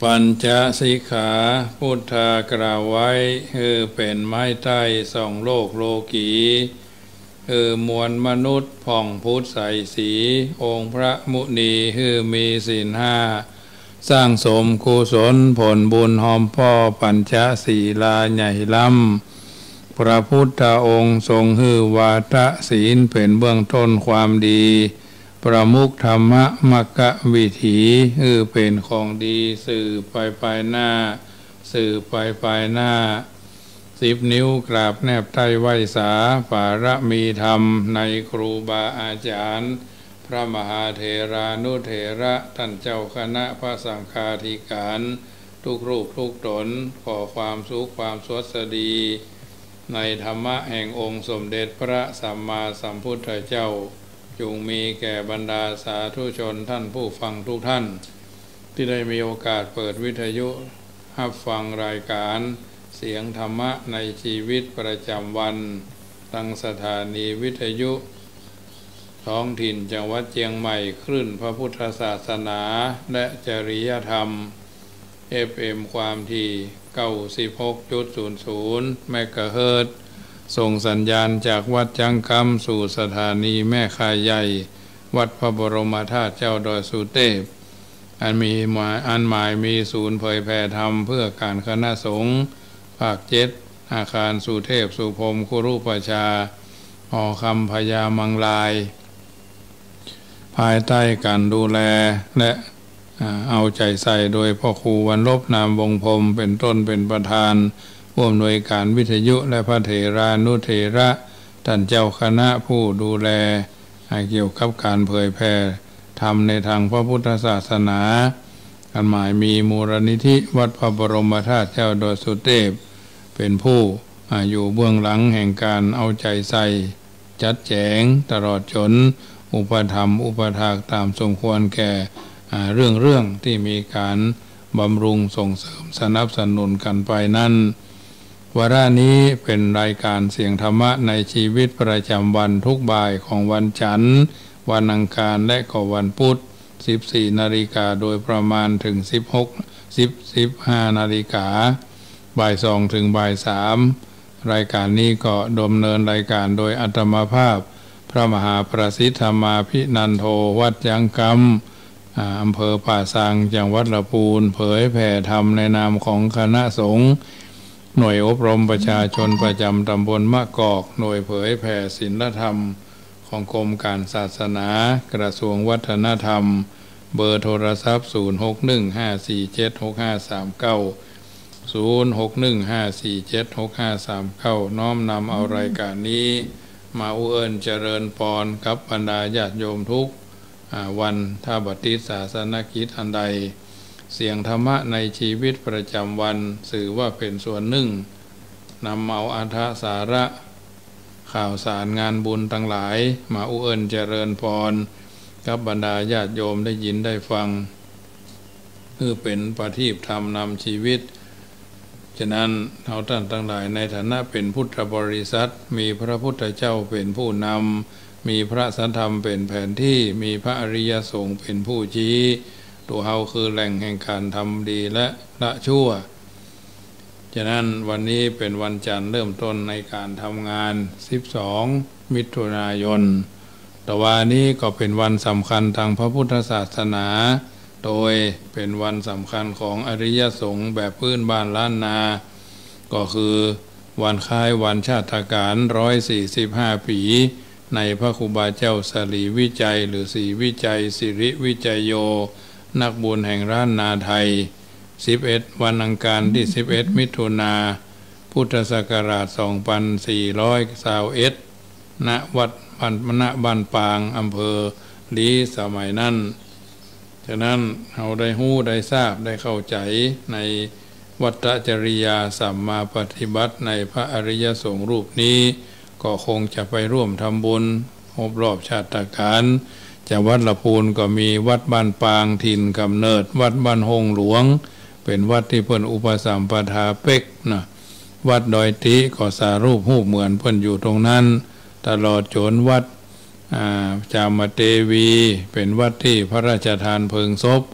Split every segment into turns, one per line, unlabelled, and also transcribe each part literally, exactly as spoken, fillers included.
ปัญจสิกขาพุทธากล่าวไว้คือเป็นไม้ใต้สองโลกโลกีคือมวลมนุษย์ผ่องพุทธใสสีองค์พระมุนีคือมีศีลห้าสร้างสมกุศลผลบุญหอมพ่อปัญจศีลาใหญ่ล้ำพระพุทธองค์ทรงฮือวาทศีลเป็นเบื้องต้นความดีประมุขธรรมะมักกะวิถีฮือเป็นของดีสื่อไปไปหน้าสื่อไปไปหน้าสิบนิ้วกราบแนบใต้ไหวสาปารมีธรรมในครูบาอาจารย์พระมหาเถรานุเถระท่านเจ้าคณะพระสังฆาธิการทุกรูปทุกตนขอความสุขความสวัสดีในธรรมะแห่งองค์สมเด็จพระสัมมาสัมพุทธเจ้าจงมีแก่บรรดาสาธุชนท่านผู้ฟังทุกท่านที่ได้มีโอกาสเปิดวิทยุรับฟังรายการเสียงธรรมะในชีวิตประจำวันทางสถานีวิทยุท้องถิ่นจังหวัดเชียงใหม่คลื่นพระพุทธศาสนาและจริยธรรม เอฟ เอ็ม ความถี่ เก้าสิบหกจุดศูนย์ศูนย์ เมกะเฮิรตซ์ส่งสัญญาณจากวัดจังกำสู่สถานีแม่คายใหญ่วัดพระบรมธาตุเจ้าดอยสุเทพอันมีหมายอันหมายมีศูนย์เผยแผ่ธรรมเพื่อการคณะสงฆ์ภาคเจ็ดอาคารสุเทพสุพรมคุรุปชาหอคำพญามังลายภายใต้การดูแลและเอาใจใส่โดยพ่อครูวันลบนามวงพรมเป็นต้นเป็นประธานผู้อำนวยการวิทยุและพระเถรานุเถระท่านเจ้าคณะผู้ดูแลเกี่ยวกับการเผยแผ่ธรรมในทางพระพุทธศาสนาอันหมายมีมูลนิธิวัดพระบรมธาตุเจ้าดอยสุเทพเป็นผู้อยู่เบื้องหลังแห่งการเอาใจใส่จัดแจงตลอดจนอุปธรรมอุปถากตามสมควรแก่เรื่องเรื่องที่มีการบำรุงส่งเสริมสนับสนุนกันไปนั้นวาระนี้เป็นรายการเสียงธรรมะในชีวิตประจำวันทุกบ่ายของวันจันทร์วันอังคารและก็วันพุธสิบสี่นาฬิกาโดยประมาณถึงสิบหก สิบ สิบห้านาฬิกาบ่ายสองถึงบ่ายสามรายการนี้ก็ดำเนินรายการโดยอัตมาภาพพระมหาประสิทธรมาภินันโทวัดยังกำอำเภอป่าซางจังหวัดลำพูนเผยแผ่ธรรมในนามของคณะสงฆ์หน่วยอบรมประชาชนประจำตำบลมะกอกหน่วยเผยแผ่ศีลธรรมของกรมการศาสนากระทรวงวัฒนธรรมเบอร์โทรศัพท์ศูนย์ หก หนึ่ง ห้า สี่ เจ็ด หก ห้า สาม เก้า ศูนย์ หก หนึ่ง ห้า สี่ เจ็ด หก ห้า สาม เก้าน้อมนำเอารายการนี้มาอุเอิญเจริญพรกับบรรดาญาติโยมทุกวันถ้าบัดนี้ศาสนกิจอันใดเสียงธรรมะในชีวิตประจำวันสื่อว่าเป็นส่วนหนึ่งนำเอาอาถสาระข่าวสารงานบุญทั้งหลายมาอุเอิญเจริญพรกับบรรดาญาติโยมได้ยินได้ฟังเพื่อเป็นประทีปธรรมนำชีวิตฉะนั้นเราท่านทั้งหลายในฐานะเป็นพุทธบริษัทมีพระพุทธเจ้าเป็นผู้นำมีพระสัทธรรมเป็นแผนที่มีพระอริยสงฆ์เป็นผู้ชี้ตัวเฮาคือแหล่งแห่งการทำดีและละชั่วฉะนั้นวันนี้เป็นวันจันทร์เริ่มต้นในการทำงานสิบสองมิถุนายนแต่วันนี้ก็เป็นวันสำคัญทางพระพุทธศาสนาโดยเป็นวันสำคัญของอริยสงฆ์แบบพื้นบ้านล้านนาก็คือวันคล้ายวันชาติการหนึ่งร้อยสี่สิบห้าปีในพระครูบาเจ้าสลีวิจัยหรือศรีวิจัยสิริวิจัยโยนักบุญแห่งล้านนาไทยสิบเอ็ดวันอังคารที่สิบเอ็ดมิถุนาพุทธศักราชสองพันสี่ร้อยยี่สิบเอ็ดณวัดบ้านณบ้านปางอำเภอลีสมัยนั้นฉะนั้นเราได้หู้ได้ทราบได้เข้าใจในวัฏจริยาสัมมาปฏิบัติในพระอริยสงฆ์รูปนี้ก็คงจะไปร่วมทำบุญครบรอบชาติการจากวัดลำพูนก็มีวัดบ้านปางถิ่นกำเนิดวัดบ้านหงหลวงเป็นวัดที่เพิ่นอุปสัมปทาเป็กนะวัดดอยติก็สารูปรูปเหมือนเพิ่นอยู่ตรงนั้นตลอดจนวัดจามเทวีเป็นวัดที่พระราชทานเพลิงศพ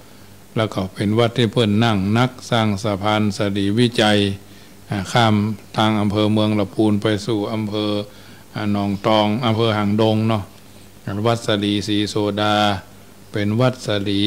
แล้วก็เป็นวัดที่เพื่อนนั่งนักสร้างสะพานสดีวิจัยข้ามทางอำเภอเมืองลำพูนไปสู่อำเภอหนองตองอำเภอหางดงเนาะวัดสดีศรีโสดาเป็นวัดสดี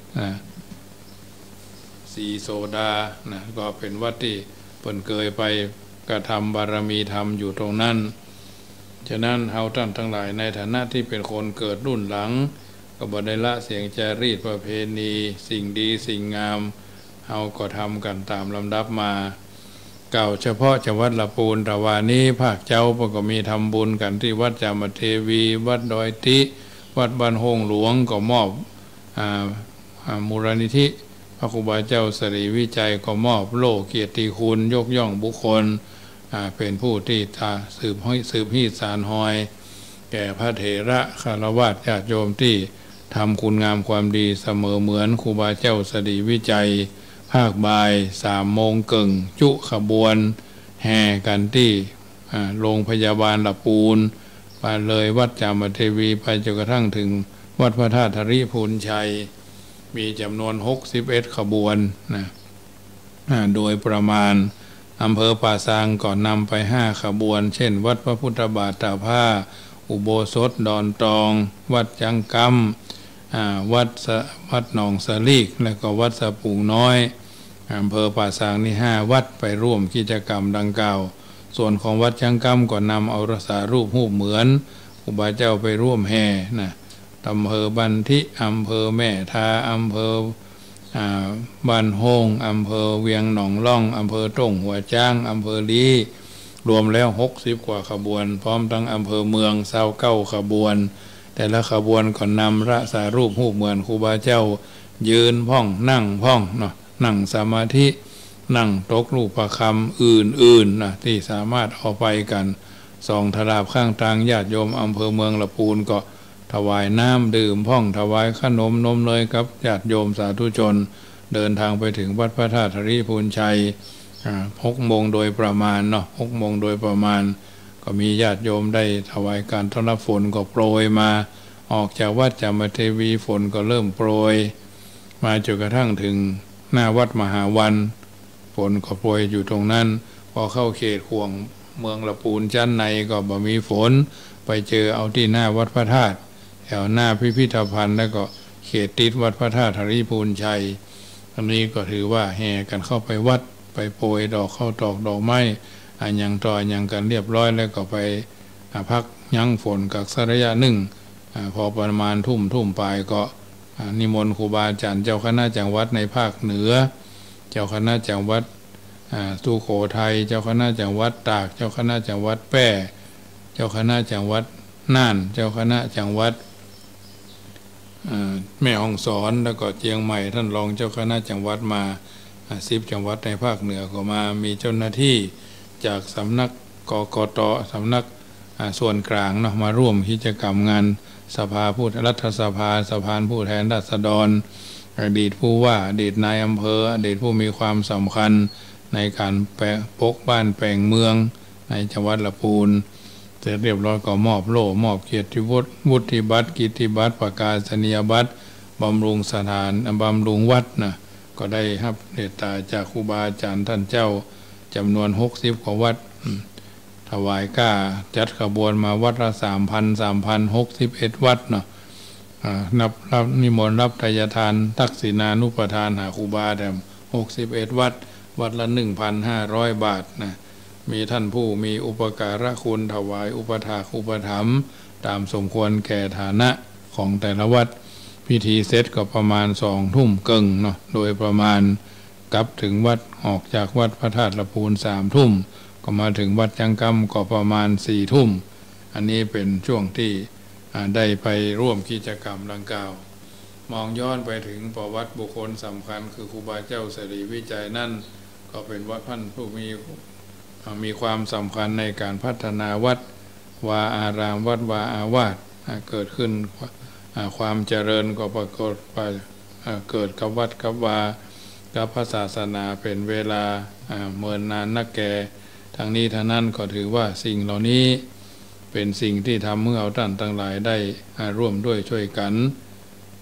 ศรีโสดานะก็เป็นวัดที่เพิ่นเคยไปกระทำบารมีธรรมอยู่ตรงนั้นฉะนั้นเฮาท่านทั้งหลายในฐานะที่เป็นคนเกิดรุ่นหลังก็บ่ได้ละเสียงจารีตประเพณีสิ่งดีสิ่งงามเฮาก็ทำกันตามลำดับมาเก่าเฉพาะจังหวัดลำพูนแต่ว่านี้ภาคเจ้าก็มีทำบุญกันที่วัดจามเทวีวัดดอยติวัดบ้านโฮงหลวงก็มอบมูลนิธิพระครูบาเจ้าสรีวิจัยก็มอบโล่เกียรติคุณยกย่องบุคคลเป็นผู้ที่สืบห้อยสืบฮีสารหอยแก่พระเถระคารวะญาติโยมที่ทำคุณงามความดีเสมอเหมือนครูบาเจ้าสรีวิจัยภาคบ่ายสามโมงกึ่งจุขบวนแห่กันที่โรงพยาบาลลำพูนไปเลยวัดจามเทวีไปจนกระทั่งถึงวัดพระธาตุธริพูนชัยมีจำนวนหกสิบเอ็ดขบวนนะโดยประมาณอำเภอป่าซางก่อนนำไปห้าขบวนเช่นวัดพระพุทธบาทตาผ้าอุโบสถดอนตองวัดจังกำวัดวัดหนองสลีกและก็วัดสะปุงน้อยอำเภอป่าซางนี่ห้าวัดไปร่วมกิจกรรมดังกล่าวส่วนของวัดจังกำก็นำเอารักษารูปรูปเหมือนครูบาเจ้าไปร่วมแห่นะอำเภอบันทิอำเภอแม่ทาอำเภอบ้านโฮงอำเภอเวียงหนองล่องอำเภอต้งหัวจ้างอำเภอลีรวมแล้วหกสิบกว่าขบวนพร้อมทั้งอำเภอเมืองเศร้าเก้าขบวนแต่ละขบวนก็นำรักษารูปรูปเหมือนครูบาเจ้ายืนพ่องนั่งพ่องเนาะนั่งสมาธินั่งตกรูปประคำอื่นๆนะที่สามารถเอาไปกันสองทลาบข้างทางญาติโยมอำเภอเมืองลำพูนก็ถวายน้ำดื่มพ่องถวายขนมนมเนยครับญาติโยมสาธุชนเดินทางไปถึงวัดพระธาตุธริพูนชัยหกโมงโดยประมาณเนาะหกโมงโดยประมาณก็มีญาติโยมได้ถวายการต้อนรับฝนก็โปรยมาออกจากวัดจามเทวีฝนก็เริ่มโปรยมาจนกระทั่งถึงหน้าวัดมหาวันฝนก็โปรยอยู่ตรงนั้นพอเข้าเขตห่วงเมืองลำพูนชั้นในก็บ่มีฝนไปเจอเอาที่หน้าวัดพระธาตุแถวหน้าพิพิธภัณฑ์แล้วก็เขตติดวัดพระธาตุธริพูนชัยอันนี้ก็ถือว่าแห่กันเข้าไปวัดไปโปรยดอกเข้าตอกดอกไม้อันยังต่อยังกันเรียบร้อยแล้วก็ไปพักยั้งฝนกับสักระยะหนึ่งพอประมาณทุ่มทุ่มปลายก็นิมนต์ครูบาอาจารย์เจ้าคณะจังหวัดในภาคเหนือเจ้าคณะจังหวัดสุโขทัยเจ้าคณะจังหวัดตากเจ้าคณะจังหวัดแพร่เจ้าคณะจังหวัดน่านเจ้าคณะจังหวัดแม่ฮ่องสอนแล้วก็เชียงใหม่ท่านรองเจ้าคณะจังหวัดมาสิบจังหวัดในภาคเหนือก็มามีเจ้าหน้าที่จากสำนักกกตสำนักส่วนกลางเนาะมาร่วมกิจกรรมงานสภาผู้รัฐสภาสภาผู้แทนราษฎรอดีตผู้ว่าอดีตนายอำเภออดีตผู้มีความสำคัญในการแปลปกบ้านแปลงเมืองในจังหวัดลำพูนเสร็จเรียบร้อยก็มอบโล่มอบเกียรติวุฒิวุฒิบัตรกิตติบัตรประกาศนียบัตรบำรุงสถานบำรุงวัดนะก็ได้รับเดชตาจากครูบาอาจารย์ท่านเจ้าจำนวนหกสิบกว่าวัดถวายก้าจัดขบวนมาวัดละสามพันสามพันหกสิบเอ็ดวัดเนาะนับรับนิมนต์รับทายทานทักษิณานุปทานหาครูบาแต่หกสิบเอ็ดวัดวัดละหนึ่งพันห้าร้อยบาทนะมีท่านผู้มีอุปการะคุณถวายอุปถากอุปถัมภ์ตามสมควรแก่ฐานะของแต่ละวัดพิธีเสร็จก็ประมาณสองทุ่มเกิงเนาะโดยประมาณกลับถึงวัดออกจากวัดพระธาตุลำพูนสามทุ่มก็มาถึงวัดจังกำก็ประมาณสี่ทุ่มอันนี้เป็นช่วงที่ได้ไปร่วมกิจกรรมดังกล่าวมองย้อนไปถึงประวัติบุคคลสำคัญคือครูบาเจ้าสรีวิจัยนั่นก็เป็นวัดท่านผู้มีมีความสำคัญในการพัฒนาวัดวาอารามวัดวาอาวาสเกิดขึ้นความเจริญก็ปรากฏไปเกิดกับวัดกับวากับพระศาสนาเป็นเวลาเมินนานนักแก่ทั้งนี้ทั้งนั้นก็ถือว่าสิ่งเหล่านี้เป็นสิ่งที่ทำเมื่อเอาท่านทั้งหลายได้ร่วมด้วยช่วยกัน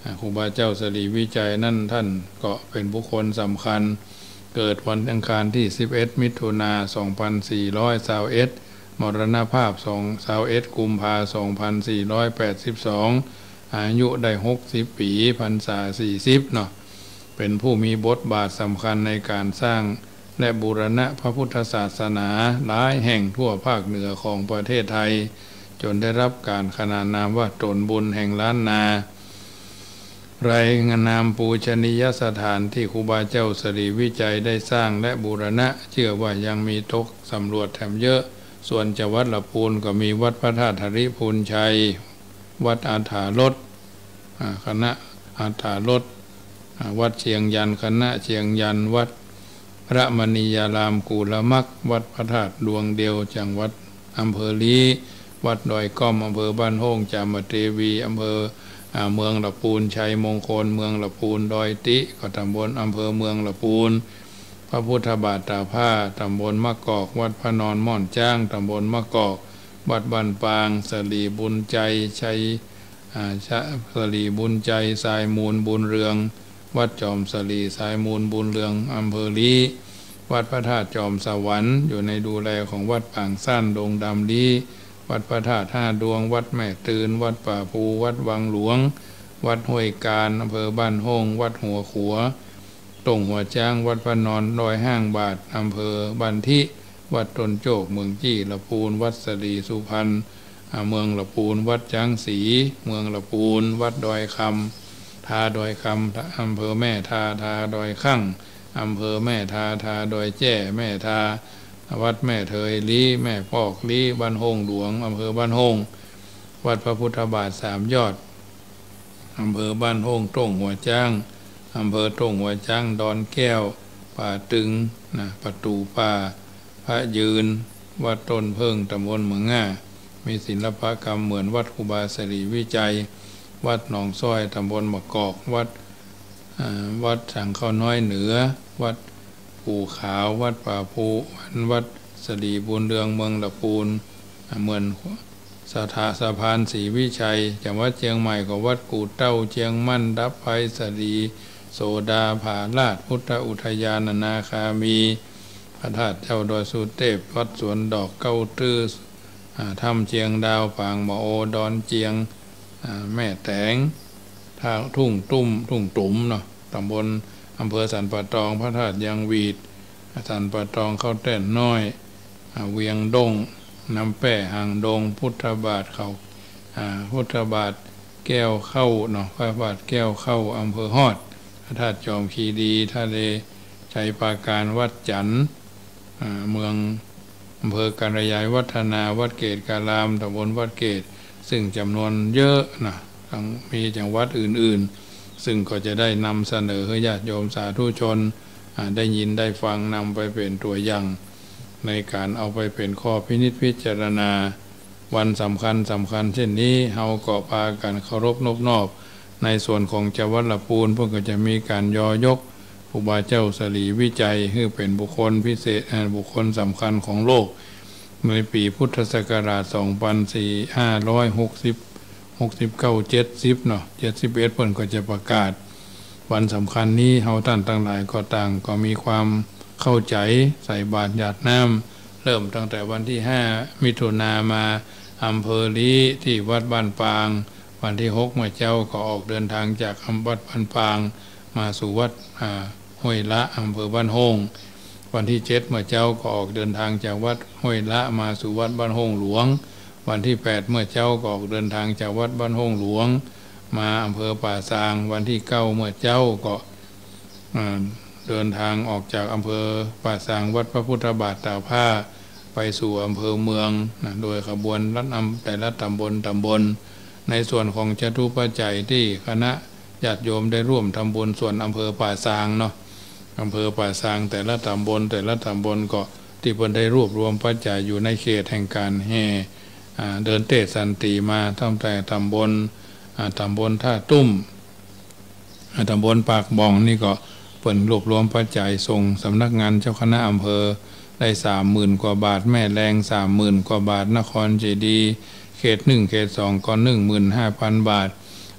ครูบาเจ้าสรีวิจัยนั่นท่านก็เป็นบุคคลสำคัญเกิดวันอังคารที่สิบเอ็ดมิถุนายนสองพันสี่ร้อยยี่สิบเอ็ดมรณภาพยี่สิบเอ็ดกุมภาพันธ์สองพันสี่ร้อยแปดสิบสองอายุได้หกสิบปีพรรษาสี่สิบเนาะเป็นผู้มีบทบาทสำคัญในการสร้างและบูรณะพระพุทธศาสนาหลายแห่งทั่วภาคเหนือของประเทศไทยจนได้รับการขนานนามว่าตนบุญแห่งล้านนาไรายนามปูชนียสถานที่ครูบาเจ้าสรีวิจัยได้สร้างและบูรณะเชื่อว่ายังมีตกสำรวจแถมเยอะส่วนจังหวัดละพูนก็มีวัดพระธาตุธริพูนชัยวัดอาถารถคณะอาถารถวัดเชียงยันคณะเชียงยันวัดพระมณียารามกูลมักวัดพระธาตุดวงเดียวจังหวัดอำเภอลีวัดดอยก้อมอำเภอบ้านโฮงจามเทวีอำเภอเมืองละปูนชัยมงคลเมืองละปูนดอยติก็ตำบลอำเภอเมืองละปูนพระพุทธบาทตาผ้าตำบลมะกอกวัดพระนอนม่อนจ้างตำบลมะกอกวัดบ้านปางสลีบุญใจชัยสลีบุญใจสายมูลบุญเรืองวัดจอมสลีสายมูลบุญเรืองอำเภอลีวัดพระธาตุจอมสวรรค์อยู่ในดูแลของวัดปางสั้นดงดำลีวัดพระธาตุห้าดวงวัดแม่ตื่นวัดป่าภูวัดวังหลวงวัดห้วยการอำเภอบ้านโฮงวัดหัวขัวตงหัวจ้างวัดพระนอนดอยห้างบาทอำเภอบันทิวัดตนโจกเมืองจี้ละปูนวัดสลีสุพรรณเมืองละปูนวัดจ้างสีเมืองละปูนวัดดอยคำทาดอยคำอำเภอแม่ทาทาดอยข้างอำเภอแม่ทาทาดอยแจ้แม่ทาวัดแม่เทยลีแม่ปอกลีบ้านโฮงหลวงอำเภอบ้านโฮงวัดพระพุทธบาทสามยอดอำเภอบ้านโฮงตงหัวจ้างอำเภอตงหัวจ้างดอนแก้วป่าตึงนะประตูป่าพระยืนวัดต้นเพิ่งตำบลเมืองง่ามีศิลปกรรมเหมือนวัดครูบาสรีวิจัยวัดหนองซ้อยตำบลมะกอกวัดวัดสังข้าวน้อยเหนือวัดภูขาววัดป่าภูวัดสลีบุญเรืองเมืองละปูนเหมือนสถาสะพานศรีวิชัยจังหวัดเชียงใหม่ก็วัดกู่เต้าเชียงมั่นดับไพสลีโสดาผาลาดพุทธอุทยานนาคามีพระธาตุเจ้าดอยสุเทพวัดสวนดอกเก้าตื้อถ้ำเชียงดาวปางหมอโอดอนเจียงแม่แตงทางทุ่งตุ้มทุ่งตุ่มเนาะตำบลอำเภอสันป่าตองพระธาตุยางวีดสันป่าตองเข้าแต้นน้อยเวียงดงน้ำแป้หางดงพุทธบาทเขาพุทธบาทแก้วเข้าเนาะพระบาทแก้วเข้าอำเภอฮอดพระธาตุจอมคีรีทะเลชัยปราการวัดจันทร์เมืองอำเภอการยายวัฒนาวัดเกตการามตำบลวัดเกตซึ่งจำนวนเยอะนะทั้งมีจังหวัดอื่นๆซึ่งก็จะได้นำเสนอให้ญาติโยมสาธุชนได้ยินได้ฟังนำไปเป็นตัวอย่างในการเอาไปเป็นข้อพินิจพิจารณาวันสำคัญสำคัญเช่นนี้เฮาก็พากันเคารพนบนอบในส่วนของจังหวัดละปูนพวกก็จะมีการยอยกครูบาเจ้าสลีวิจัยคือเป็นบุคคลพิเศษบุคคลสำคัญของโลกในปีพุทธศักราชสองพันสี่ร้อยหกสิบ หกสิบเก้า เจ็ดสิบเนาะเจ็ดสิบเอ็ดเพิ่นก็จะประกาศวันสำคัญนี้เฮาท่านทั้งหลายก็ต่างก็มีความเข้าใจใส่บาตรหยาดน้ำเริ่มตั้งแต่วันที่ห้ามิถุนามาอำเภอลีที่วัดบ้านปางวันที่หกเมื่อเจ้าก็ออกเดินทางจากอำเภอบ้านปางมาสู่วัดห้วยละอำเภอบ้านโฮงวันที่เจ็ดเมื่อเจ้าก็ออกเดินทางจากวัดห้วยละมาสู่วัดบ้านโฮงหลวงวันที่แปดเมื่อเจ้าก็ออกเดินทางจากวัดบ้านโฮงหลวงมาอำเภอป่าซางวันที่เก้าเมื่อเจ้าก็เดินทางออกจากอำเภอป่าซางวัดพระพุทธบาทตากผ้าไปสู่อำเภอเมืองนะโดยขบวนรัฐนำแต่ละตำบลตำบลในส่วนของจตุปัจจัยที่คณะญาติโยมได้ร่วมทำบุญส่วนอำเภอป่าซางเนาะอำเภอป่าซางแต่ละตำบลแต่ละตำบลก็ที่เพิ่นได้รวบรวมปัจจัยอยู่ในเขตแห่งการแห่เดินเตะสันติมาตั้งแต่ตำบลตำบลท่าตุ้มตำบลปากบ่องนี่ก็เพิ่นรวบรวมปัจจัยส่งสำนักงานเจ้าคณะอำเภอได้สามหมื่นกว่าบาทแม่แรงสามหมื่นกว่าบาทนครเจดีย์เขตหนึ่งเขตสองก็หนึ่งหมื่นห้าพันบาท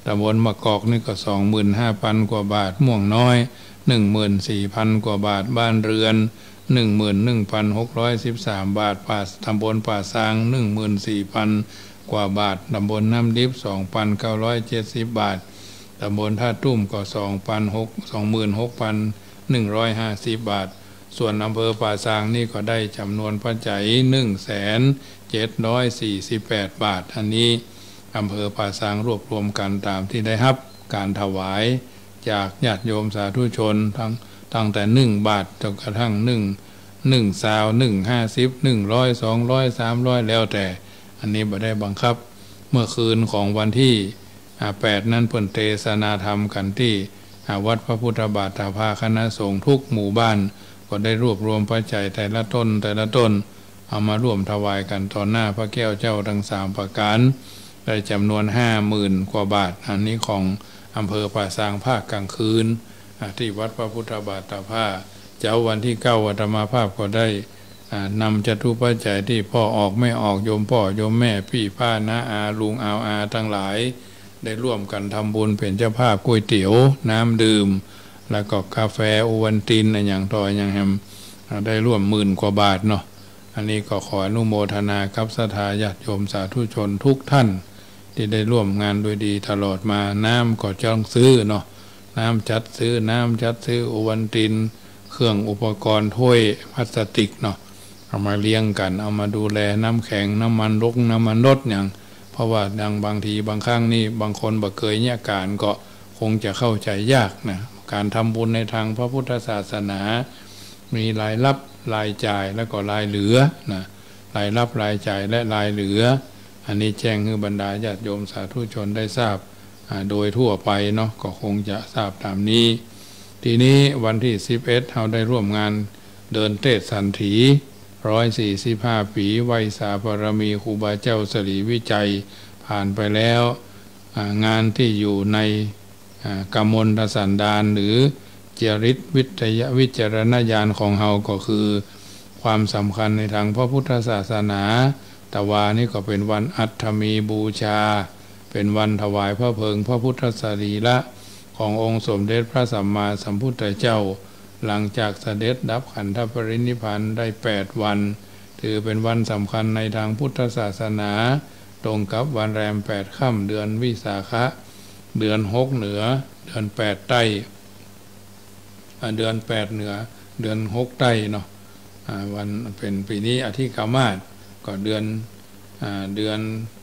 ตำบลมะกอกนี่ก็สองหมื่นห้าพันกว่าบาทม่วงน้อยหนึ่งหมื่นสี่พันกว่าบาทบ้านเรือนหนึ่งหมื่นหนึ่งพันหกร้อยสิบสามบาทป่าตำบลป่าซางหนึ่งหมื่นสี่พันกว่าบาทตำบลน้ำดิบสองพันเก้าร้อยเจ็ดสิบบาทตำบลท่าตุ้มก็สองพันหกสองหมื่นหกพันหนึ่งร้อยห้าสิบบาทส่วนอำเภอป่าซางนี่ก็ได้จำนวนปัจจัยหนึ่งแสนเจ็ดร้อยสี่สิบแปดบาทอันนี้อำเภอป่าซางรวบรวมกันตามที่ได้รับการถวายจากญาติโยมสาธุชนทั้งตั้งแต่หนึ่งบาทจนกระทั่งหนึ่งหนึ่งสาวหนึ่งห้าสิบหนึ่งร้อยสองร้อยสามร้อยแล้วแต่อันนี้บ่ได้บังคับเมื่อคืนของวันที่แปดนั้นเพิ่นเทศนาธรรมกันที่วัดพระพุทธบาทภาคณะสงฆ์ทุกหมู่บ้านก็ได้รวบรวมปัจจัยแต่ละต้นแต่ละต้นเอามาร่วมถวายกันต่อหน้าพระแก้วเจ้าทั้งสามประการได้จำนวนห้าหมื่นกว่าบาทอันนี้ของอำเภอป่าซางภาคกลางคืนที่วัดพระพุทธบาทภาเจ้าวันที่เก้าวัฒมาภาพก็ได้นำจตุปัจจัยที่พ่อออกไม่ออกโยมพ่อโยมแม่พี่ป้าน้าอาลุงอาอาทั้งหลายได้ร่วมกันทำบุญเป็นเจ้าภาพก๋วยเตี๋ยวน้ำดื่มแล้วก็กาแฟโอวัลตินอย่างต่ออย่างแฮมได้ร่วมหมื่นกว่าบาทเนาะอันนี้ก็ขออนุโมทนากับศรัทธาญาติโยมสาธุชนทุกท่านที่ได้ร่วมงานโดยดีตลอดมาน้ำก็จ้องซื้อเนาะน้ำจัดซื้อน้ำจัดซื้อโอวัลตินเครื่องอุปกรณ์ถ้วยพลาสติกเนาะเอามาเลี้ยงกันเอามาดูแลน้ำแข็งน้ำมันรกน้ำมันรดอย่างเพราะว่าดังบางทีบางครั้งนี่บางคนบ่เคยเนี่ยการก็คงจะเข้าใจยากนะการทำบุญในทางพระพุทธศาสนามีรายรับรายจ่ายแล้วก็รายเหลือนะรายรับรายจ่ายและรายเหลืออันนี้แจ้งให้บรรดาญาติโยมสาธุชนได้ทราบโดยทั่วไปเนาะก็คงจะทราบตามนี้ทีนี้วันที่สิบเอ็ดเราได้ร่วมงานเดินเทศสันถีร้อยสี่สิบห้าปีไวยสาบารมีครูบาเจ้าสรีวิจัยผ่านไปแล้วงานที่อยู่ในกมลสันดานหรือเจริญวิทยาวิจารณญาณของเฮาก็คือความสำคัญในทางพระพุทธศาสนาแต่ว่านี่ก็เป็นวันอัฐมีบูชาเป็นวันถวายพระเพลิงพระพุทธสรีระขององค์สมเด็จพระสัมมาสัมพุทธเจ้าหลังจากเสด็จดับขันธปรินิพพานได้แปดวันถือเป็นวันสำคัญในทางพุทธศาสนาตรงกับวันแรมแปดค่ำเดือนวิสาขะเดือนหกเหนือเดือนแปดใต้เดือนแปดเหนือเดือนหกใต้เนาะวันเป็นปีนี้อธิกามาสก็เดือนเดือน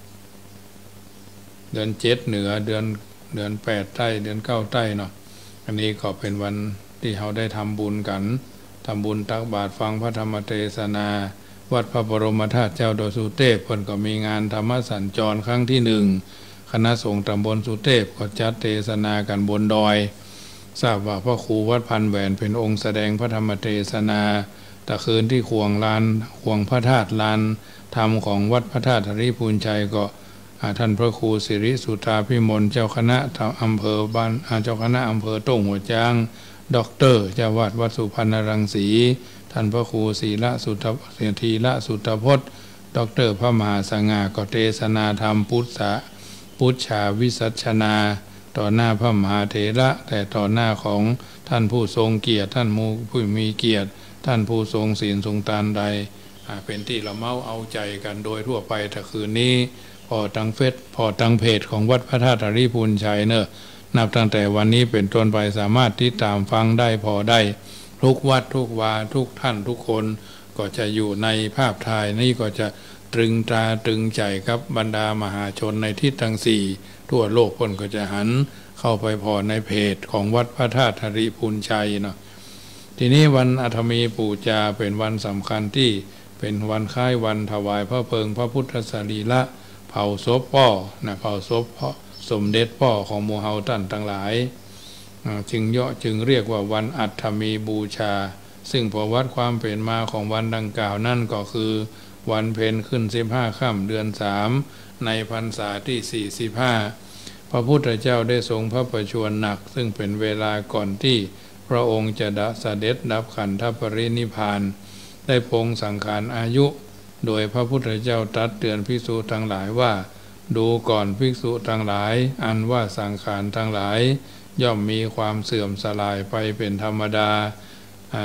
เดือนเจ็ดเหนือเดือนเดือนแปดใต้เดือนเก้าใต้เนาะอันนี้ก็เป็นวันที่เราได้ทำบุญกันทำบุญตักบาตรฟังพระธรรมเทศนาวัดพระบรมธาตุเจ้าดอยสุเทพเพิ่นก็มีงานธรรมสัญจรครั้งที่หนึ่งคณะสงฆ์ตำบลสุเทพก็จัดเทศนากันบนดอยทราบว่าพระครูวัดพันแหวนเป็นองค์แสดงพระธรรมเทศนาแต่คืนที่ควงลานควงพระธาตุลานธรรมของวัดพระธาตุธริพูนชัยก็ท่านพระครูสิริสุธาพิมลเจ้าคณะอำเภอบ้านเจ้าคณะอำเภอโต้งหัวจางด็อกเตอร์เจ้าวาดวัดสุพรรณรังสีท่านพระครูศรีละสุทเสียทีละสุทพจน์ด็อกเตอร์พระมหาสง่าก็เทศนาธรรมพุทธะพุทธาวิสัชนาต่อหน้าพระมหาเถระแต่ต่อหน้าของท่านผู้ทรงเกียรติท่านผู้มีเกียรติท่านผู้ทรงศีลทรงตานใดเป็นที่ละเมาเอาใจกันโดยทั่วไปแต่คืนนี้พอตั้งเฟซพอตั้งเพจของวัดพระธาตุธริพูนชัยเนอะนับตั้งแต่วันนี้เป็นต้นไปสามารถติดตามฟังได้พอได้ทุกวัดทุกวาทุกท่านทุกคนก็จะอยู่ในภาพถ่ายนี่ก็จะตรึงตราตรึงใจกับบรรดามหาชนในทิศทั้งสี่ทั่วโลกคนก็จะหันเข้าไปพอในเพจของวัดพระธาตุธริพูนชัยเนาะทีนี้วันอัฐมีปูจาเป็นวันสำคัญที่เป็นวันคล้ายวันถวายพระเพลิงพระพุทธสรีระเผาศพพ่อนะเผาศพพ่อสมเด็จพ่อของหมู่เฮาท่านทั้งหลายจึงเยาะจึงเรียกว่าวันอัฐมีบูชาซึ่งประวัติความเป็นมาของวันดังกล่าวนั่นก็คือวันเพ็ญขึ้นสิบห้าค่ำเดือนสามในพรรษาที่สี่สิบห้าพระพุทธเจ้าได้ทรงพระประชวรหนักซึ่งเป็นเวลาก่อนที่พระองค์จะดับเสด็จดับขันธปรินิพพานได้พงสังขารอายุโดยพระพุทธเจ้าตรัสเตือนภิกษุทั้งหลายว่าดูก่อนภิกษุทั้งหลายอันว่าสังขารทั้งหลายย่อมมีความเสื่อมสลายไปเป็นธรรมดาอ่า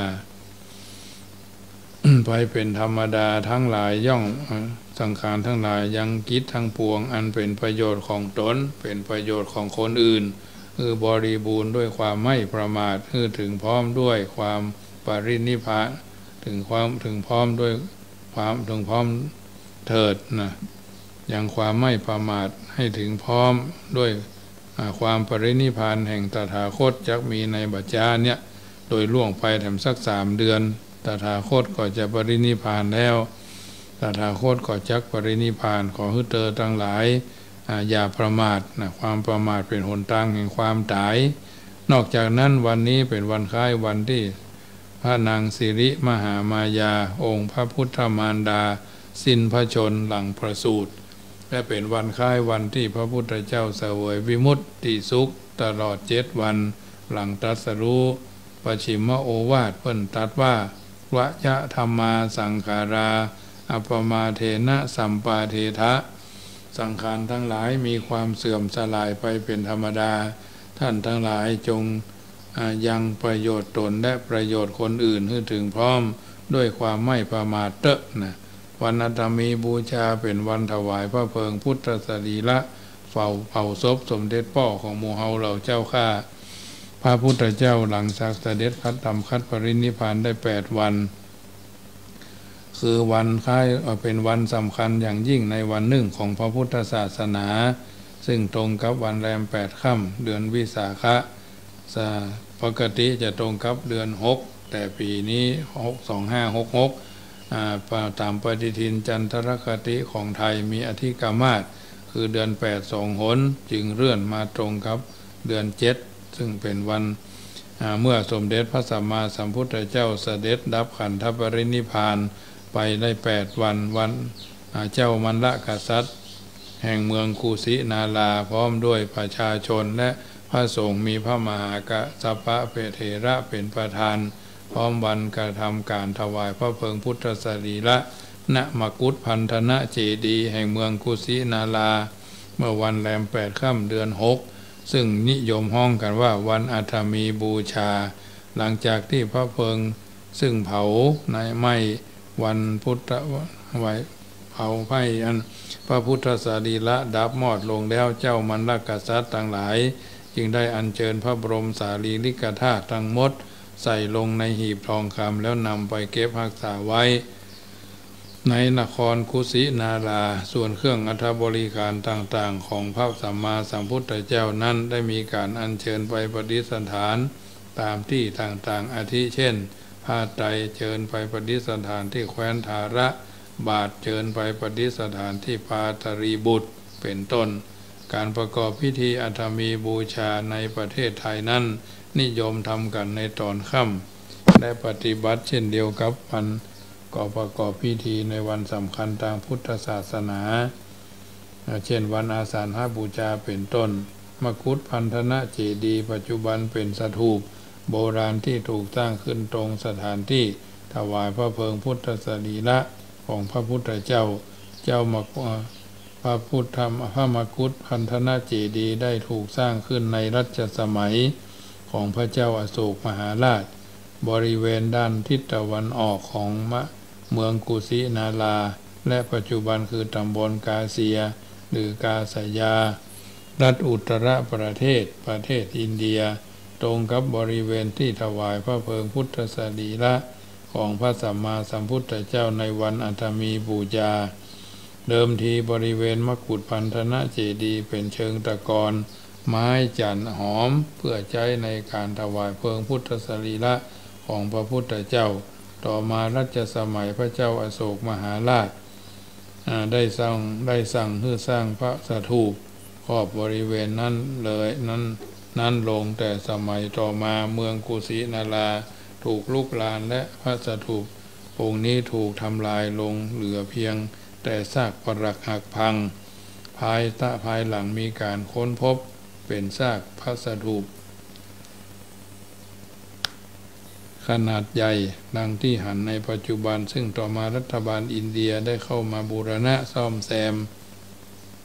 ไปเป็นธรรมดาทั้งหลายย่องสังขารทั้งหลายยังกิจทั้งปวงอันเป็นประโยชน์ของตนเป็นประโยชน์ของคนอื่นคือบริบูรณ์ด้วยความไม่ประมาทคือถึงพร้อมด้วยความปรินิพพานถึงความถึงพร้อมด้วยความถึงพร้อมเถิดนะยังความไม่ประมาทให้ถึงพร้อมด้วยความปรินิพพานแห่งตถาคตจักมีในบัจจาเนี่ยโดยล่วงไปแถมสักสามเดือนตถาคตก็จะปรินิพพานแล้วตถาคตก็จักปรินิพพานขอให้เธอทั้งหลายอย่าประมาทนะความประมาทเป็นหนทางแห่งความตายนอกจากนั้นวันนี้เป็นวันคล้ายวันที่พระนางสิริมหามายาองค์พระพุทธมารดาสิ้นพระชนหลังประสูติและเป็นวันคล้ายวันที่พระพุทธเจ้าเสวยวิมุตติสุขตลอดเจ็ดวันหลังตรัสรู้ปชิมโอวาทเพิ่นตรัสว่าวะยะธรรมาสังขาราอัปมาเทนะสัมปาเททะสังขารทั้งหลายมีความเสื่อมสลายไปเป็นธรรมดาท่านทั้งหลายจงยังประโยชน์ตนและประโยชน์คนอื่นให้ถึงพร้อมด้วยความไม่ประมาทเตอะนะวันอัตมีบูชาเป็นวันถวายพระเพลิงพุทธสรีระเฝ้าเผาศพสมเด็จพ่อของหมู่เฮาเหล่าเจ้าข้าพระพุทธเจ้าหลังจากเสด็จคัดธรรมคัดปรินิพพานได้แปดวันคือวันคล้ายเป็นวันสำคัญอย่างยิ่งในวันหนึ่งของพระพุทธศาสนาซึ่งตรงกับวันแรมแปดค่ำเดือนวิสาขะปกติจะตรงกับเดือนหกแต่ปีนี้หกสองห้าหกหกตามปฏิทินจันทรคติของไทยมีอธิกามาสคือเดือนแปดสองหนจึงเลื่อนมาตรงกับเดือนเจ็ดซึ่งเป็นวันเมื่อสมเด็จพระสัมมาสัมพุทธเจ้าเสด็จดับขันธปรินิพพานไปได้แปดวันวันเจ้ามันละกษัตริย์แห่งเมืองกุสินาราพร้อมด้วยประชาชนและพระสงฆ์มีพระมหากษัตริย์เพเถระเป็นประธานพร้อมวันกระทำการถวายพระเพลิงพุทธสรีระณมกุฏพันธนะเจดีย์แห่งเมืองกุสินาราเมื่อวันแรมแปดค่ำเดือนหกซึ่งนิยมห้องกันว่าวันอัฐมีบูชาหลังจากที่พระเพลิงซึ่งเผาในไม้วันพุทธไว้เผาไฟอันพระพุทธสรีระดับมอดลงแล้วเจ้ามันลกษัตริย์ทั้งหลายจึงได้อัญเชิญพระบรมสารีริกธาตุทั้งหมดใส่ลงในหีบทองคำแล้วนำไปเก็บรักษาไว้ในนครกุสินาราส่วนเครื่องอัฐบริการต่างๆของพระสัมมาสัมพุทธเจ้านั้นได้มีการอัญเชิญไปประดิษฐานตามที่ต่างๆอาทิเช่นผ้าไตรเชิญไปประดิษฐานที่แคว้นธาระบาทเชิญไปประดิษฐานที่ปาตรีบุตรเป็นต้นการประกอบพิธีอัฐมีบูชาในประเทศไทยนั้นนิยมทำกันในตอนค่ำและปฏิบัติเช่นเดียวกับวันก็ประกอบพิธีในวันสำคัญทางพุทธศาสนาเช่นวันอาสาฬหบูชาเป็นต้นมกุฏพันธนะเจดีย์ปัจจุบันเป็นสถูปโบราณที่ถูกสร้างขึ้นตรงสถานที่ถวายพระเพลิงพุทธสรีระของพระพุทธเจ้าเจ้ามกุฏพระพุทธพระมกุฏพันธนะเจดีย์ได้ถูกสร้างขึ้นในรัชสมัยของพระเจ้าอโศกมหาราชบริเวณด้านทิศตะวันออกของเมืองกุสินาราและปัจจุบันคือตำบลกาเซียหรือกาสยารัฐอุตรประเทศประเทศอินเดียตรงกับบริเวณที่ถวายพระเพลิงพุทธสรีระของพระสัมมาสัมพุทธเจ้าในวันอัฐมีบูชาเดิมทีบริเวณมกุฏพันธนะเจดีย์เป็นเชิงตะกอนไม้จันหอมเพื่อใช้ในการถวายเพลิงพุทธสรีระของพระพุทธเจ้าต่อมารัชสมัยพระเจ้าอโศกมหาราชได้สร้างได้สั่งให้สร้างพระสถูปครอบบริเวณนั้นเลยนั้นนั้นลงแต่สมัยต่อมาเมืองกุสินาราถูกลุกลานและพระสถูปองค์นี้ถูกทำลายลงเหลือเพียงแต่ซากปรักหักพังภายตะภายหลังมีการค้นพบเป็นซากพระสถูปขนาดใหญ่ดังที่หันในปัจจุบันซึ่งต่อมารัฐบาลอินเดียได้เข้ามาบูรณะซ่อมแซม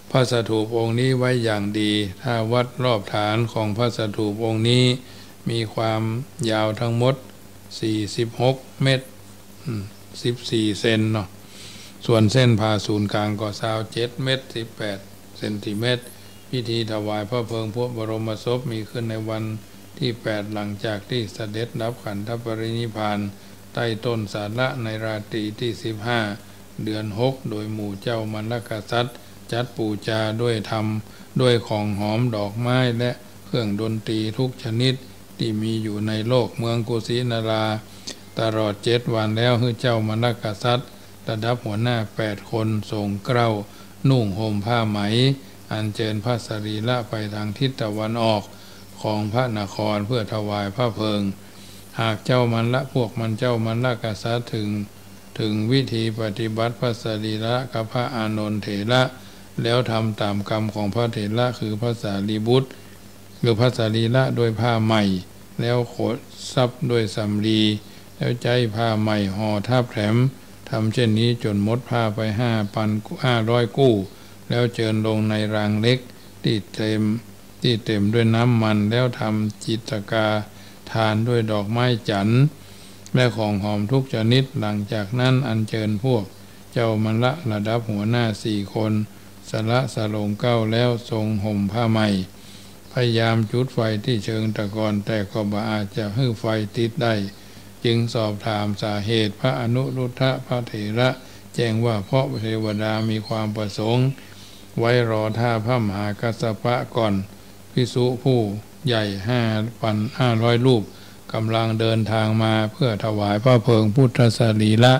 พระสถูปองค์นี้ไว้อย่างดีถ้าวัดรอบฐานของพระสถูปองค์นี้มีความยาวทั้งหมดสี่สิบหกเมตรสิบสี่เซนเนาะส่วนเส้นผ่าศูนย์กลางก็สาวเจ็ดเมตรสิบแปดเซนติเมตรพิธีถวายพระเพลิงพระบรมศพมีขึ้นในวันที่แปดหลังจากที่เสด็จดับขันธปรินิพพานใต้ต้นสาระในราตรีที่สิบห้าเดือนหกโดยหมู่เจ้ามรรคษัตริย์จัดปูจาด้วยธรรมด้วยของหอมดอกไม้และเครื่องดนตรีทุกชนิดที่มีอยู่ในโลกเมืองกุสินาราตลอดเจ็ดวันแล้วคือเจ้ามรรคษัตริย์ระดับหัวหน้าแปดคนทรงเกล้านุ่งห่มผ้าไหมอัญเชิญพระสรีระไปทางทิศตะวันออกของพระนครเพื่อถวายพระเพลิงหากเจ้ามันละพวกมันเจ้ามันละกษัตริย์ถึงถึงวิธีปฏิบัติพระสรีระกับพระอานนท์เถระแล้วทำตามกรรมของพระเถระคือพระสารีบุตรหรือพระสรีระโดยผ้าใหม่แล้วโขดซับด้วยสำลีแล้วใจผ้าใหม่ห่อทับแถมทำเช่นนี้จนหมดผ้าไปห้าพันห้าร้อยกู้แล้วเจิญลงในรางเล็กที่เต็มที่เต็มด้วยน้ำมันแล้วทำจิตกาทานด้วยดอกไม้จันทร์และของหอมทุกชนิดหลังจากนั้นอัญเชิญพวกเจ้ามันละระดับหัวหน้าสี่คนสละสลงเก้าแล้วทรงห่มผ้าใหม่พยายามจุดไฟที่เชิงตะกอนแต่ก็บ่อาจจะให้ไฟติดได้จึงสอบถามสาเหตุพระอนุรุทธะพระเถระแจ้งว่าเพราะเทวดามีความประสงค์ไว้รอท่าพระมหากัสสปะก่อนภิกษุผู้ใหญ่ห้าพันห้าร้อยรูปกำลังเดินทางมาเพื่อถวายพระเพลิงพุทธสรีระ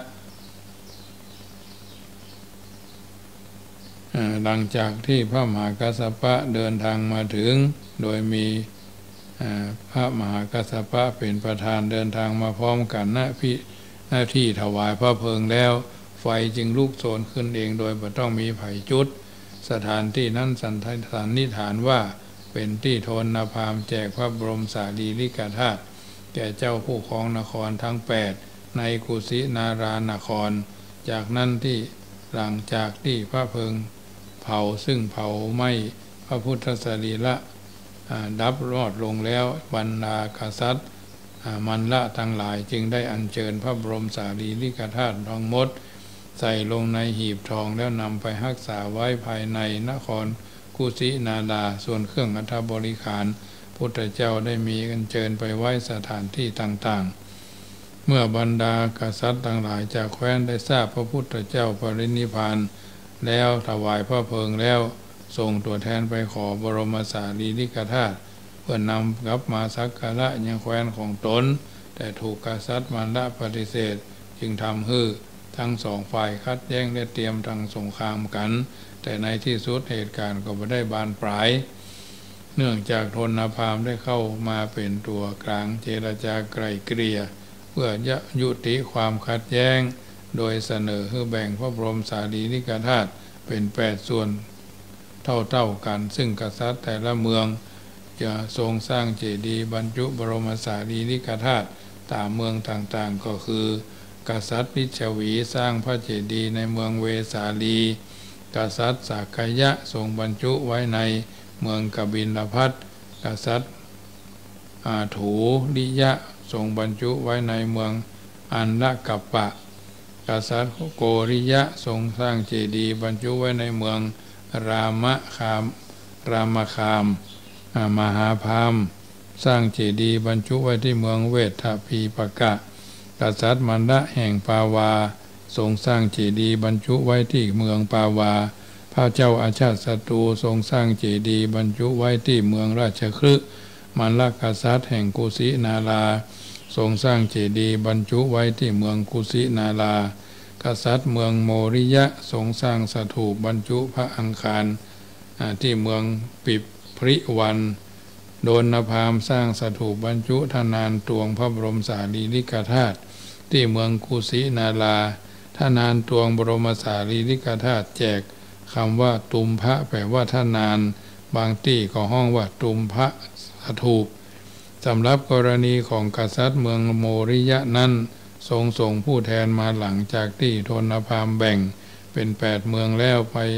หลังจากที่พระมหากัสสปะเดินทางมาถึงโดยมีพระมหากัสสปะเป็นประธานเดินทางมาพร้อมกันหน้าพิหน้าที่ถวายพระเพลิงแล้วไฟจึงลุกโชนขึ้นเองโดยไม่ต้องมีไผจุดสถานที่นั้นสันนิษฐานว่าเป็นที่โทนนภามแจกพระบรมสารีริกธาตุแก่เจ้าผู้ครองนครทั้งแปดในกุสินารานครจากนั้นที่หลังจากที่พระเพลิงเผาซึ่งเผาไหม้พระพุทธสรีระดับรอดลงแล้วบรรดากษัตริย์มันละทั้งหลายจึงได้อัญเชิญพระบรมสารีริกธาตุทั้งหมดใส่ลงในหีบทองแล้วนำไปรักษาไว้ภายในนครกุสินาราส่วนเครื่องอัฐบริขารพุทธเจ้าได้มีอัญเชิญไปไว้สถานที่ต่างๆเมื่อบรรดากษัตริย์ทั้งหลายจากแคว้นได้ทราบพระพุทธเจ้าปรินิพพานแล้วถวายพระเพลิงแล้วส่งตัวแทนไปขอบรมสารีริกธาตุเพื่อนำกลับมาสักการะยังแคว้นของตนแต่ถูกกษัตริย์มันละปฏิเสธจึงทำให้ทั้งสองฝ่ายคัดแย้งและเตรียมทางสงครามกันแต่ในที่สุดเหตุการณ์ก็ไม่ได้บานปลายเนื่องจากทนพามได้เข้ามาเป็นตัวกลางเจรจาไกล่เกลี่ยเพื่อยุติความขัดแย้งโดยเสนอให้แบ่งพระบรมสารีริกธาตุเป็นแปดส่วนเท่าๆกันซึ่งกษัตริย์แต่ละเมืองจะทรงสร้างเจดีย์บรรจุบรมสารีริกธาตุตามเมืองต่างๆก็คือกษัตริย์พิชวีสร้างพระเจดีย์ในเมืองเวสาลีกษัตริย์สักกายะทรงบรรจุไว้ในเมืองกบิลพัสกษัตริย์อาถูริยะทรงบรรจุไว้ในเมืองอันละกัปปะกษัตริย์โกริยะทรงสร้างเจดีย์บรรจุไว้ในเมืองรามคามรามคามมหาพามสร้างเจดีย์บรรจุไว้ที่เมืองเวทพีปกะกษัตริย์มันดะแห่งปาวาทรงสร้างเจดีย์บรรจุไว้ที่เมืองปาวาพระเจ้าอาชาติศัตรูทรงสร้างเจดีย์บรรจุไว้ที่เมืองราชคฤห์มันละกษัตริย์แห่งกุสินาราทรงสร้างเจดีย์บรรจุไว้ที่เมืองกุสินารากษัตริย์เมืองโมริยะทรงสร้างสถูปบรรจุพระอังคารที่เมืองปิพริวันโดนนภามสร้างสถูปบรรจุธนานตวงพระบรมสารีริกธาตุที่เมืองกุสินาราธนานตวงบรมสารีริกธาตุแจกคำว่าตุมพระแปลว่าธนานบางที่ก็ห้องว่าตุมพระสถูปสำหรับกรณีของกษัตริย์เมืองโมริยะนั้นทรงส่งผู้แทนมาหลังจากที่ทนพามแบ่งเป็นแปดเมืองแล้วไปเจ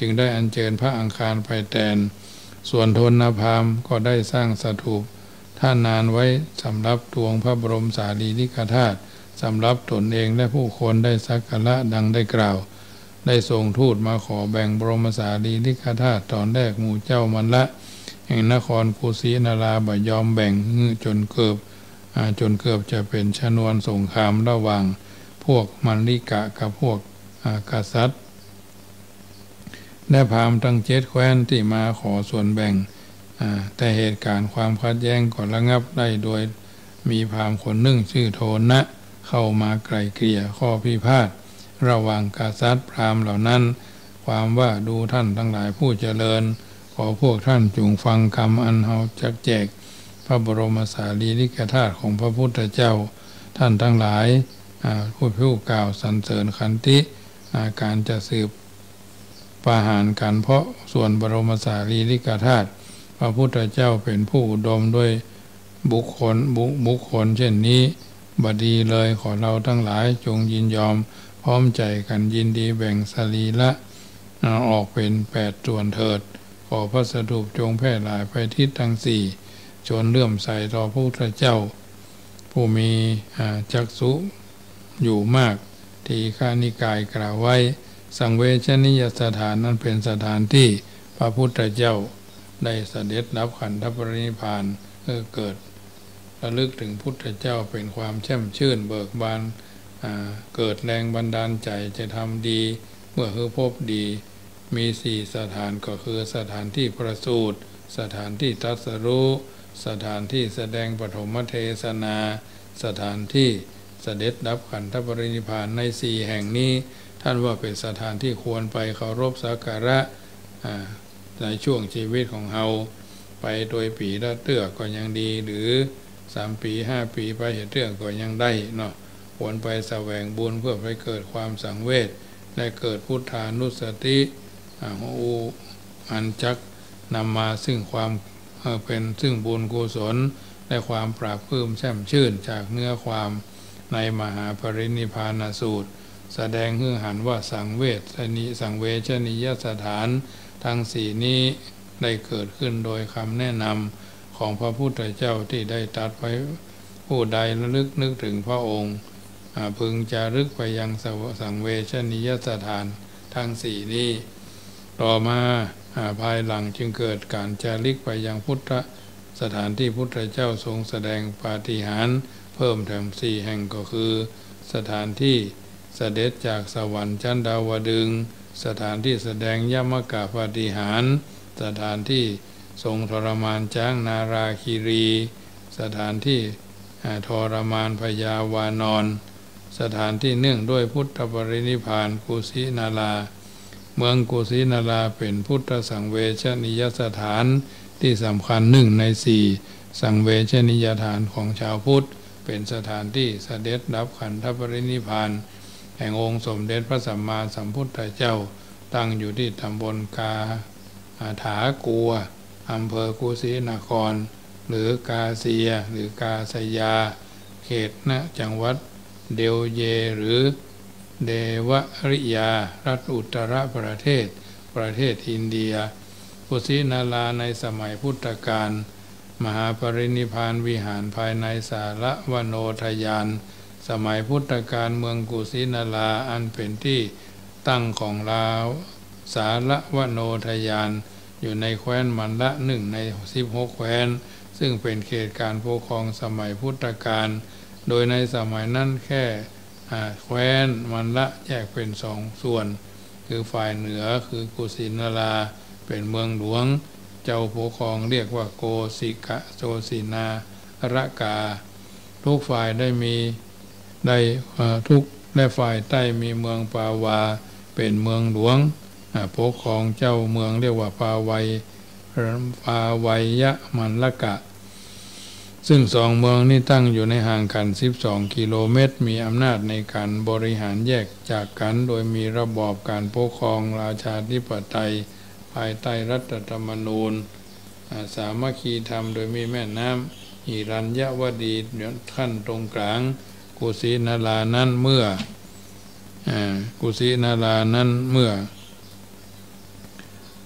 จึงได้อัญเชิญพระอังคารไปแทนส่วนโทนพราหมณ์ก็ได้สร้างสถูปท่านานไว้สำหรับตวงพระบรมสารีริกธาตุสำหรับตนเองและผู้คนได้สักการะดังได้กล่าวได้ส่งทูตมาขอแบ่งบรมสารีริกธาตุตอนแรกหมู่เจ้ามันละแห่งนครกุสินาราบ่ยอมแบ่งจนเกือบจนเกือบจะเป็นชนวนสงครามระหว่างพวกมันลิกะกับพวกกษัตริย์และพราหมณ์ทั้งเจ็ดแคว้นที่มาขอส่วนแบ่งแต่เหตุการณ์ความขัดแย้งก็ระงับได้โดยมีพราหมณ์คนหนึ่งชื่อโทนะเข้ามาไกล่เกลี่ยข้อพิพาทระหว่างกษัตริย์พราหมณ์เหล่านั้นความว่าดูท่านทั้งหลายผู้เจริญขอพวกท่านจงฟังคำอันเฮาจักแจกพระบรมสารีริกธาตุของพระพุทธเจ้าท่านทั้งหลายผู้ผู้กล่าวสรรเสริญขันติการจะสืบปาหารกันเพราะส่วนบรมสารีริกธาตุพระพุทธเจ้าเป็นผู้อุดมด้วยบุคคลบุบุคคลเช่นนี้บดีเลยขอเราทั้งหลายจงยินยอมพร้อมใจกันยินดีแบ่งสรีระออกเป็นแปดส่วนเถิดขอพระสถูปจงแพร่หลายไปทิศทั้งสี่จนเลื่อมใสต่อพระพุทธเจ้าผู้มีจักษุอยู่มากทีฆานิกายกล่าวไว้สังเวชนียสถานนั้นเป็นสถานที่พระพุทธเจ้าได้เสด็จรับขันธปรินิพพานเกิดระลึกถึงพุทธเจ้าเป็นความแช่มชื่นเบิกบานเกิดแรงบันดาลใจจะทำดีเมื่อคือพบดีมีสี่สถานก็คือสถานที่ประสูติสถานที่ตรัสรู้สถานที่แสดงปฐมเทศนาสถานที่เสด็จรับขันธปรินิพพานในสี่แห่งนี้ท่านว่าเป็นสถานที่ควรไปเคารพสักการะในช่วงชีวิตของเราไปโดยปีละเตื้อก็ยังดีหรือสามปีห้าปีไปเห็นเตื้อก็ยังได้เนาะควรไปแสวงบุญเพื่อไปเกิดความสังเวชและเกิดพุทธานุสติอูอันจักนำมาซึ่งความเป็นซึ่งบุญกุศลและความปราบปลื้มแช่มชื่นจากเนื้อความในมหาปรินิพพานสูตรแสดงให้หันว่าสังเวชนิสังเวชนียสถานทั้งสี่นี้ได้เกิดขึ้นโดยคำแนะนำของพระพุทธเจ้าที่ได้ตรัสไว้ผู้ใดระลึกนึกถึงพระองค์พึงจะรึกไปยังสังเวชนียสถานทั้งสี่นี้ต่อมาภายหลังจึงเกิดการจาริกไปยังพุทธสถานที่พุทธเจ้าทรงแสดงปาฏิหาริย์เพิ่มแถมสี่แห่งก็คือสถานที่เสด็จจากสวรรค์ชั้นดาวดึงส์สถานที่แสดงยมกะปาฏิหาริย์สถานที่ทรงทรมานช้างนาราคีรีสถานที่ทรมานพญาวานอนสถานที่เนื่องด้วยพุทธปรินิพพานกุสินาราเมืองกุสินาราเป็นพุทธสังเวชนียสถานที่สำคัญหนึ่งในสี่สังเวชนียสถานของชาวพุทธเป็นสถานที่เสด็จรับขันธปรินิพพานแห่งองค์สมเด็จพระสัมมาสัมพุทธเจ้าตั้งอยู่ที่ตำบลกาถากัวอำเภอกุสินาครหรือกาเซียหรือกาสยาเขตนะจังหวัดเดลเยหรือเดวริยารัฐอุตรประเทศประเทศอินเดียกุสินาราในสมัยพุทธกาลมหาปรินิพพานวิหารภายในสารวโนทยานสมัยพุทธกาลเมืองกุสินาราอันเป็นที่ตั้งของลาวสารวโนทยานอยู่ในแคว้นมันละหนึ่งในสิบหกแคว้นซึ่งเป็นเขตการปกครองสมัยพุทธกาลโดยในสมัยนั้นแค่แคว้นมันละแยกเป็นสองส่วนคือฝ่ายเหนือคือกุสินาราเป็นเมืองหลวงเจ้าปกครองเรียกว่าโกสิกะโจสินารกาทุกฝ่ายได้มีได้ทุกและฝ่ายใต้มีเมืองปาวาเป็นเมืองหลวงปกครองเจ้าเมืองเรียกว่าปาวัยปาวัยยะมันละกะซึ่งสองเมืองนี้ตั้งอยู่ในห่างกันสิบสองกิโลเมตรมีอำนาจในการบริหารแยกจากกันโดยมีระบอบการปกครองราชาธิปไตยภายใต้รัฐธรรมนูญสามัคคีธรรมโดยมีแม่น้ำหิรัญยวดีขั้นตรงกลางกุสินารานั้นเมื่อกุสินารานั้นเมื่อ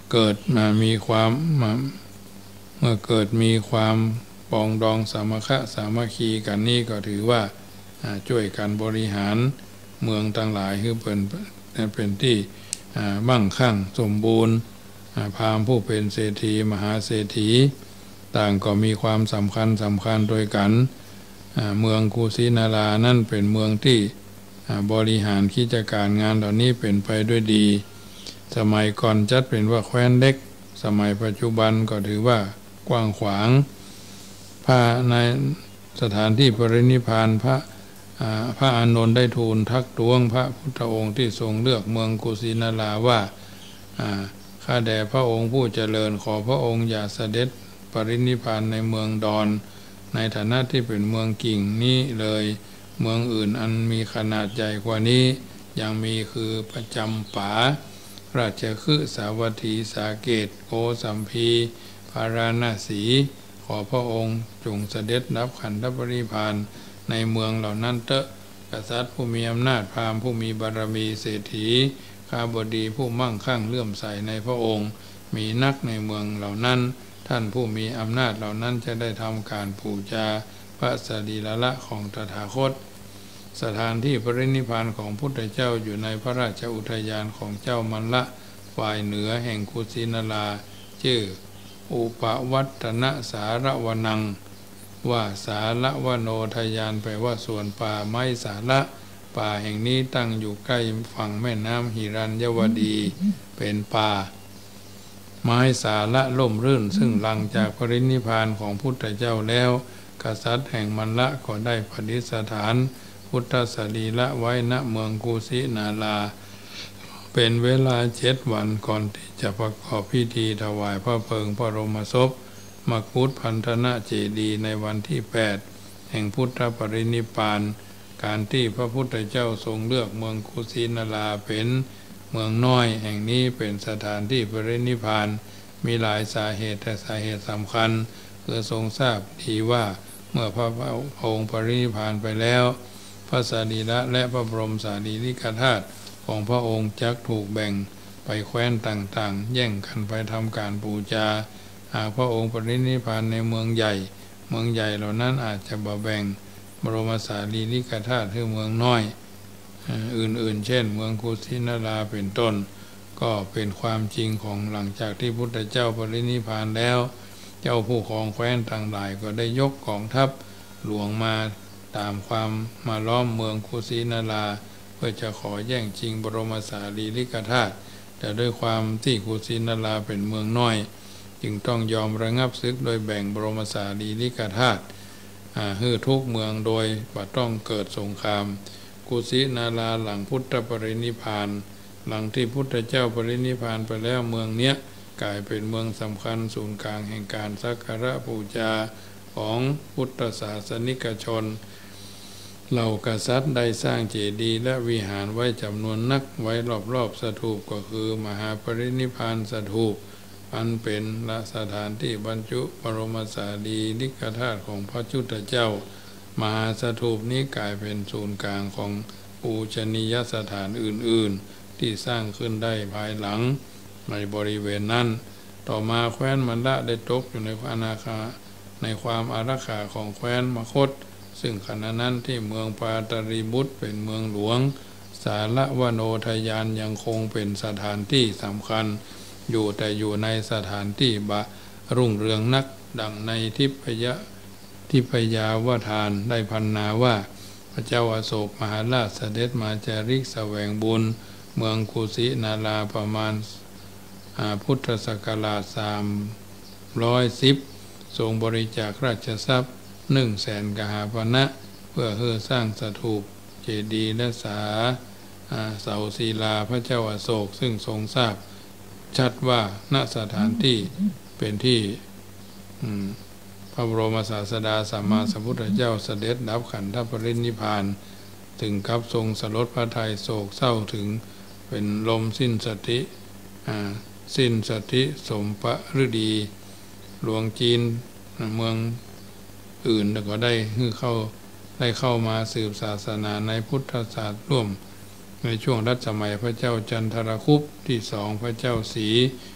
เกิดมามีความเมื่อเกิดมีความปองดองสามัคคีสามัคคีกันนี่ก็ถือว่าช่วยกันบริหารเมืองต่างหลายคือเป็นเป็นที่มั่งคั่งสมบูรณ์พราหมณ์ผู้เป็นเศรษฐีมหาเศรษฐีต่างก็มีความสำคัญสำคัญโดยกันเมืองกุสินารานั่นเป็นเมืองที่บริหารกิจการงานเหล่านี้เป็นไปด้วยดีสมัยก่อนจัดเป็นว่าแคว้นเล็กสมัยปัจจุบันก็ถือว่ากว้างขวางพระในสถานที่ปรินิพพานพระพระอานนท์ได้ทูลทักท้วงพระพุทธองค์ที่ทรงเลือกเมืองกุสินาราว่าข้าแด่พระองค์ผู้เจริญขอพระองค์อย่าเสด็จปรินิพพานในเมืองดอนในฐานะที่เป็นเมืองกิ่งนี้เลยเมืองอื่นอันมีขนาดใหญ่กว่านี้ยังมีคือประจำป่าราชคฤห์สาวัตถีสาเกตโกสัมพีพาราณสีขอพระองค์จงเสด็จรับขันธปรินิพพานในเมืองเหล่านั้นเถอะกษัตริย์ผู้มีอำนาจพราหมณ์ผู้มีบารมีเศรษฐีข้าบดีผู้มั่งคั่งเลื่อมใสในพระองค์มีนักในเมืองเหล่านั้นท่านผู้มีอำนาจเหล่านั้นจะได้ทำการบูชาพระสรีระของตถาคตสถานที่ปรินิพพานของพุทธเจ้าอยู่ในพระราชอุทยานของเจ้ามัลละฝ่ายเหนือแห่งกุสินาราชื่ออุปวัตนสารวนังว่าสาระวโนทยานแปลว่าส่วนป่าไม้สาระป่าแห่งนี้ตั้งอยู่ใกล้ฝั่งแม่น้ำหิรัญยวดีเป็นป่าไม้สาระล่มรื่นซึ่งหลังจากปรินิพพานของพุทธเจ้าแล้วกษัตริย์แห่งมัลละก็ได้ประดิษฐานพุทธสรีระไว้ณเมืองกุสินาราเป็นเวลาเจ็ดวันก่อนที่จะประกอบพิธีถวายพระเพลิงพระบรมศพมกุฏพันธนะเจดีย์ในวันที่แปดแห่งพุทธปรินิพพานการที่พระพุทธเจ้าทรงเลือกเมืองกุสินาราเป็นเมืองน้อยแห่งนี้เป็นสถานที่ปรินิพพานมีหลายสาเหตุแต่สาเหตุสำคัญคือทรงทราบดีว่าเมื่อพระองค์ปรินิพพานไปแล้วพระสรีระและพระบรมสารีริกธาตุของพระองค์จักถูกแบ่งไปแคว้นต่างๆแย่งกันไปทำการบูชาหากพระองค์ปรินิพพานในเมืองใหญ่เมืองใหญ่เหล่านั้นอาจจะบ่แบ่งบรมสารีริกธาตุให้เมืองน้อยอื่นๆเช่นเมืองกุสินาราเป็นต้นก็เป็นความจริงของหลังจากที่พุทธเจ้าปรินิพพานแล้วเจ้าผู้ครองแคว้นต่างหลายก็ได้ยกกองทัพหลวงมาตามความมาล้อมเมืองกุสินาราเพื่อจะขอแย่งชิงบรมสารีริกธาตุแต่ด้วยความที่กุสินาราเป็นเมืองน้อยจึงต้องยอมระงับศึกโดยแบ่งบรมสารีริกธาตุให้ทุกเมืองโดยว่าต้องเกิดสงครามกุสินาราหลังพุทธปรินิพพานหลังที่พุทธเจ้าปรินิพพานไปแล้วเมืองเนี้ยกลายเป็นเมืองสำคัญศูนย์กลางแห่งการสักการะบูชาของพุทธศาสนิกชนเหล่ากษัตริย์ได้สร้างเจดีย์และวิหารไว้จำนวนนักไว้รอบๆสถูปก็คือมหาปรินิพพานสถูปอันเป็นสถานที่บรรจุบรมสารีริกธาตุของพระพุทธเจ้ามหาสถูปนี้กลายเป็นศูนย์กลางของปูชนียสถานอื่นๆที่สร้างขึ้นได้ภายหลังในบริเวณนั้นต่อมาแคว้นมัลละได้ตกอยู่ในอาณาคาในความอารักขาของแคว้นมคธซึ่งขณะนั้นที่เมืองปาตรีบุตรเป็นเมืองหลวงสาระวโนทยานยังคงเป็นสถานที่สำคัญอยู่แต่อยู่ในสถานที่บะรุ่งเรืองนักดังในทิพยทิพยาวทานได้พรรณนาว่าพระเจ้าอโศกมหาราชเสด็จมาจาริกแสวงบุญเมืองกุสินาราประมาณพุทธศักราชสามร้อยสิบทรงบริจาคราชทรัพย์หนึ่งแสนกหาปณะเพื่อเพื่อสร้างสถูปเจดีย์และสาเสาศิลาพระเจ้าอโศกซึ่งทรงทราบชัดว่าณสถานที่เป็นที่พระบรมศาสดาสัมมาสัมพุทธเจ้าเสด็จดับขันธปรินิพพานถึงกับทรงสลดพระทัยโศกเศร้าถึงเป็นลมสิ้นสติสิ้นสติสมปฤดีหลวงจีนเมืองอื่นก็ได้เข้าได้เข้ามาสืบศาสนาในพุทธศาสนาร่วมในช่วงรัชสมัยพระเจ้าจันทรคุปที่สองพระเจ้าศรี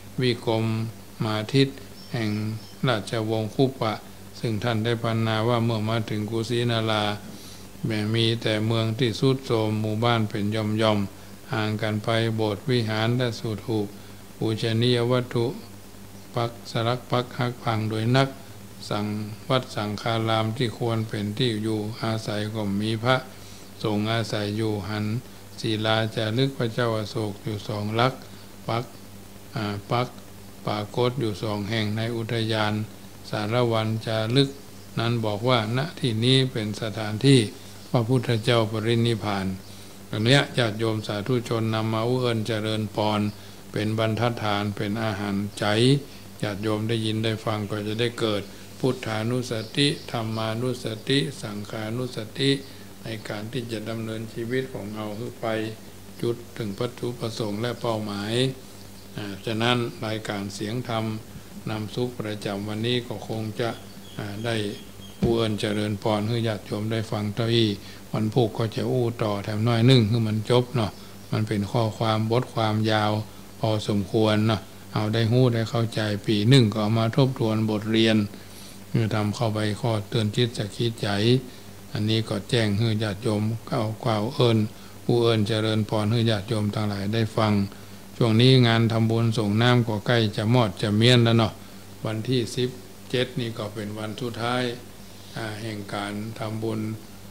วิกรมมาทิตแห่งราชวงศ์คุปะซึ่งท่านได้พรรณนาว่าเมื่อมาถึงกุสินาราแม้มีแต่เมืองที่สุดโทรมหมู่บ้านเป็นย่อมย่อมห่างกันไปโบสถ์วิหารและสุถูปปูชนียวัตถุปักสลักปักหักพังโดยนักสั่งวัดสังฆารามที่ควรเป็นที่อยู่อาศัยก็มีพระสงฆ์อาศัยอยู่หันศิลาจารึกพระเจ้าอโศกอยู่สองลักษณ์ปักปักปากฏอยู่สองแห่งในอุทยานสารวันจารึกนั้นบอกว่าณที่นี้เป็นสถานที่พระพุทธเจ้าปรินิพพานอันนี้ญาติโยมสาธุชนนำมาอุเอิญเจริญพรเป็นบรรทัดฐานเป็นอาหารใจญาติโยมได้ยินได้ฟังก็จะได้เกิดพุทธานุสติธรรมานุสติสังฆานุสติในการที่จะดำเนินชีวิตของเราคือไปจุดถึงวัตถุประสงค์และเป้าหมายฉะนั้นรายการเสียงธรรมนำสุขประจำวันนี้ก็คงจะได้ผู้เอิญเจริญพรให้ญาติโยมได้ฟังเท่าอี้วันพุธก็จะอู้ต่อแถมน้อยนึงคือมันจบเนาะมันเป็นข้อความบทความยาวพอสมควรเนาะเอาได้หู้ได้เข้าใจปีหนึ่งก็เอามาทบทวนบทเรียนคือทำเข้าไปข้อเตือนจิตจะคิดใจอันนี้ก็แจ้งให้ญาติโยมเอากล่าวเอิญผู้เอิญเจริญพรให้ญาติโยมทั้งหลายได้ฟังช่วงนี้งานทำบุญส่งน้ำก็ใกล้จะมอดจะเมียนแล้วเนาะวันที่สิบเจ็ดนี่ก็เป็นวันสุดท้ายแห่งการทำบุญ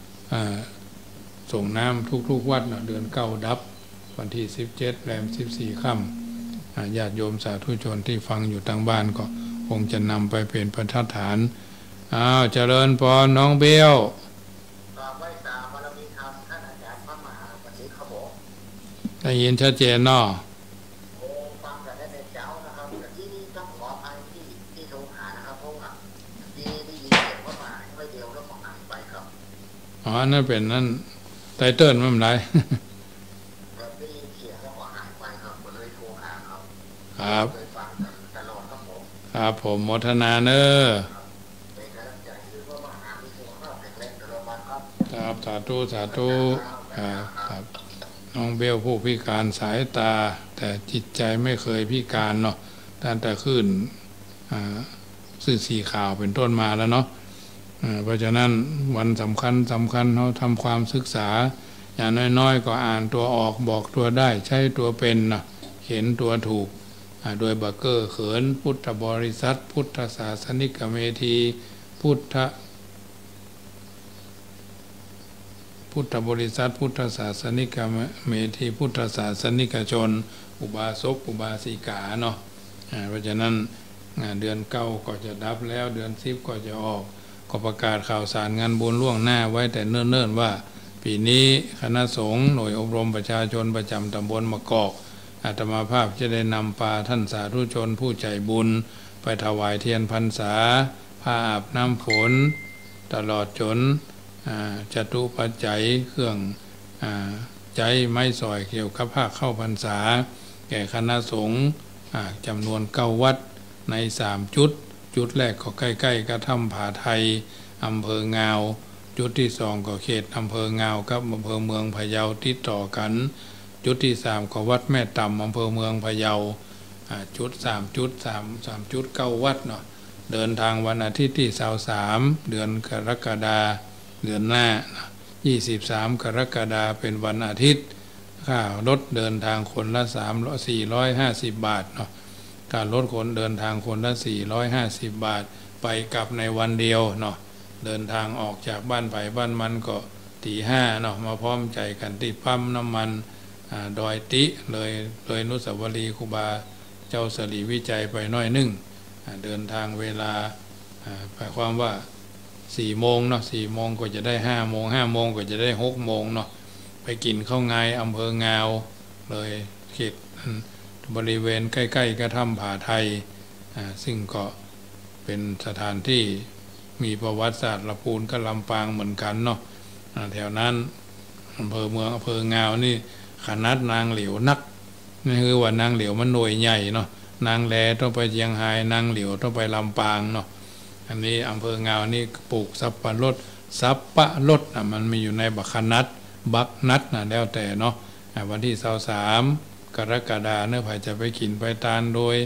ส่งน้ำทุกๆวัดเนาะเดือนเก้าดับวันที่สิบเจ็ดแรมสิบสี่ค่ำญาติโยมสาธุชนที่ฟังอยู่ทางบ้านก็คงจะนำไปเป็นประทัดฐานอ้าวเจริญพรน้องเบี้ยวได้ยินชัดเจนเนาะอ๋อนั่นเป็นนั่นไตเติ้ลไม่เป็นไรครับครับผมโมทนาเนอครับสาธุสาธุครับครับน้องเบลผู้พิการสายตาแต่จิตใจไม่เคยพิการเนาะตั้งแต่ขึ้นสื่อสีข่าวเป็นต้นมาแล้วเนาะเพราะฉะนั้นวันสำคัญสำคัญเขาทำความศึกษาอย่างน้อยๆก็อ่านตัวออกบอกตัวได้ใช้ตัวเป็นนะเขียนตัวถูกโดยบักเกอร์เขินพุทธบริษัทพุทธศาสนิกเมธีพุทธพุทธบริษัทพุทธศาสนิกเมธีพุทธศาสนิกชนอุบาสกอุบาสิกาเนาะเพราะฉะนั้นเดือนเก้าก็จะดับแล้วเดือนสิบก็จะออกก็ประกาศข่าวสารงานบุญล่วงหน้าไว้แต่เนิ่นๆว่าปีนี้คณะสงฆ์หน่วยอบรมประชาชนประจำตำบลมะกอกอาตมาภาพจะได้นำพาท่านสาธุชนผู้ใจบุญไปถวายเทียนพรรษาผ้าอาบน้ำฝนตลอดจนจตุปัจจัยเครื่องใจไม้สอยเกี่ยวกับผ้าเข้าพรรษาแก่คณะสงฆ์จำนวนเก้าวัดในสามจุดจุดแรกก็ใกล้ๆกระถ้ำผาไทยอำเภองาวจุดที่สองก็เขตอำเภองาวกับอำเภอเมืองพะเยาติดต่อกันจุดที่สามก็วัดแม่ต่ำอำเภอเมืองพะเยาจุดสามจุดสามสามจุดเก้าวัดเนาะเดินทางวันอาทิตย์ที่สาวสามเดือนกรกฎาเดือนหน้ายี่สิบสามกรกฎาเป็นวันอาทิตย์ค่ารถเดินทางคนละสามร้อยสี่ร้อยห้าสิบบาทเนาะการลดคนเดินทางคนละสี่ร้อยห้าสิบบาทไปกลับในวันเดียวเนาะเดินทางออกจากบ้านไผ่บ้านมันก็ตีห้าเนาะมาพร้อมใจกันที่ปั๊มน้ำมันดอยติเลยเลยนุสาวรีย์ครูบาเจ้าสรีวิจัยไปน้อยนึงเดินทางเวลาหมายความว่าสี่โมงเนาะสี่โมงก็จะได้ห้าโมงห้าโมงก็จะได้หกโมงเนาะไปกินข้าวงายอำเภองาวเลยเขตบริเวณใกล้ๆกระถ้ำผาไทยซึ่งก็เป็นสถานที่มีประวัติศาสตร์ละปูนกับลำปางเหมือนกันเนาะแถวนั้นอำเภอเมืองอำเภองาวนี่ขนาดนางเหลียวนักนี่คือว่านางเหลียวมันหน่วยใหญ่เนาะนางแลต้องไปเชียงรายนางเหลียวต้องไปลำปางเนาะอันนี้อำเภองาวนี่ปลูกสับปะรดสับปะรดอ่ะมันมีอยู่ในบักขนัดบักนัดนะแล้วแต่เนาะวันที่สาวสามกรกฎาเนื้อไผ่จะไปกินไปตานโดย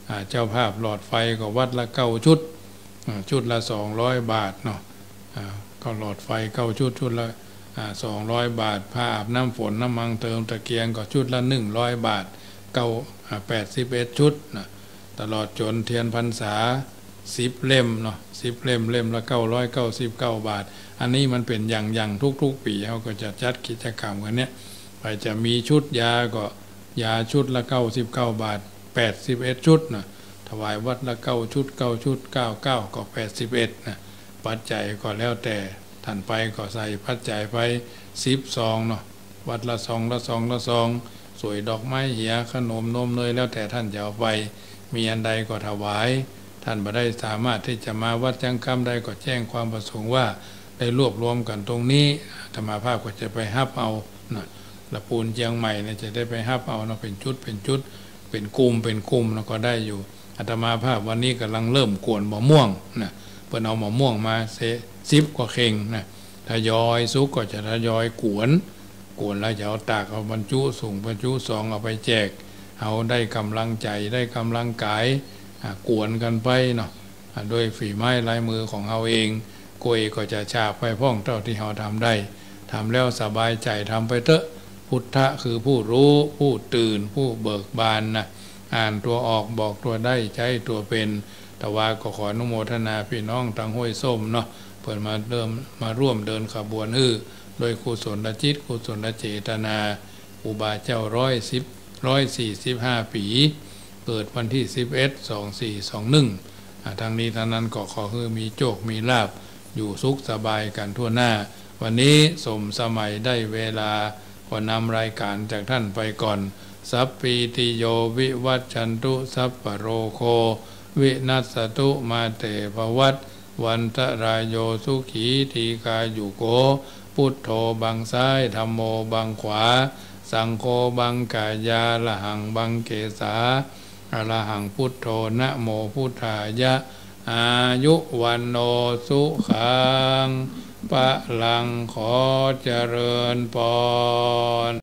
เจ้าภาพหลอดไฟก็วัดละเก้าชุดชุดละสองร้อยบาทเนาะก็หลอดไฟเก้าชุดชุดละสองร้อยบาทผ้าอาบน้ำฝนน้ำมันเติมตะเกียงก็ชุดละหนึ่งร้อยบาทเก้าแปดสิบเอ็ดชุดนะตลอดจนเทียนพรรษาสิบเล่มเนาะสิบเล่มเล่มละเก้าร้อยเก้าสิบเก้าบาทอันนี้มันเป็นอย่างอย่างทุกๆปีเขาก็จะจัดกิจกรรมกันเนี้ยไปจะมีชุดยาก็ยาชุดละเก้าสิบเก้าบาทแปดสิบเอ็ดชุดนะถวายวัดละเก้าชุดเก้าชุดเก้าเก้าก็แปดสิบเอ็ดนะปัจจัยก็แล้วแต่ท่านไปก็ใส่ปัจจัยไปสิบซองเนาะวัดละซองละซองละซองสวยดอกไม้เหียขนมนมเนยแล้วแต่ท่านจะเอาไปมีอันใดก็ถวายท่านบ่ได้สามารถที่จะมาวัดจังคำใดก็แจ้งความประสงค์ว่าได้รวบรวมกันตรงนี้ธรรมาภาพก็จะไปฮับเอานะละปูนเชียงใหม่เนี่ยจะได้ไปฮับเอาเนาะเป็นชุดเป็นชุดเป็นกลุ่มเป็นกลุ่มแล้วก็ได้อยู่อาตมาภาพวันนี้กำลังเริ่มกวนมะม่วงนะเพิ่นเอามะม่วงมาเซซิบกว่าเข่งนะทยอยสุกก็จะทยอยกวนกวนแล้วจะเอาตากเอาบรรจุส่งบรรจุซองเอาไปแจกเอาได้กำลังใจได้กำลังกายกวนกันไปเนาะโดยฝีไม้ลายมือของเราเองกุยก็จะฉาบไปพ้องเท่าที่เราทำได้ทำแล้วสบายใจทำไปเถอะพุทธะคือผู้รู้ผู้ตื่นผู้เบิกบานนะอ่านตัวออกบอกตัวได้ใช้ตัวเป็นแต่ว่าก็ขออนุโมทนาพี่น้องทางห้วยส้มเนาะเปิดมาเริ่มมาร่วมเดินขบวนฮือโดยกุศลจิตกุศลเจตนาอุบาเจ้าร้อยสิบร้อยสี่สิบห้าปีเกิดวันที่สิบเอ็ดสองสี่สองหนึ่งทางนี้ทางนั้นก็ขอคือมีโชคมีลาภอยู่สุขสบายกันทั่วหน้าวันนี้สมสมัยได้เวลาก็นำรายการจากท่านไปก่อนสัพพิติโยวิวัชชันตุสัพพโรโควินัสสตุมาเตภวัตวันตรายโยสุขีทีกายุโกพุทโธบังซ้ายธัมโมบังขวาสังโฆบังกายาละหังบังเกสาอะระหังพุทโธนะโมพุทธายะอายุวันโนสุขังปะลังขอเจริญพร